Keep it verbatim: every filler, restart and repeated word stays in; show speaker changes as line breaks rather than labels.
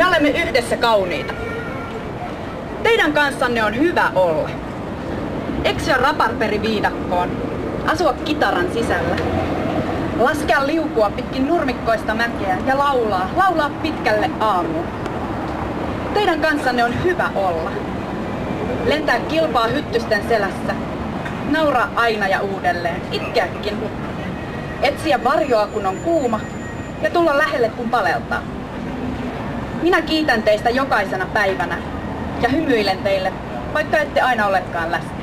Me olemme yhdessä kauniita. Teidän kanssanne on hyvä olla. Eksyä raparperiviidakkoon, asua kitaran sisällä, laskea liukua pitkin nurmikkoista mäkeä ja laulaa, laulaa pitkälle aamuun. Teidän kanssanne on hyvä olla. Lentää kilpaa hyttysten selässä, nauraa aina ja uudelleen, itkeäkin. Etsiä varjoa kun on kuuma ja tulla lähelle kun paleltaa. Minä kiitän teistä jokaisena päivänä ja hymyilen teille, vaikka ette aina olekaan läsnä.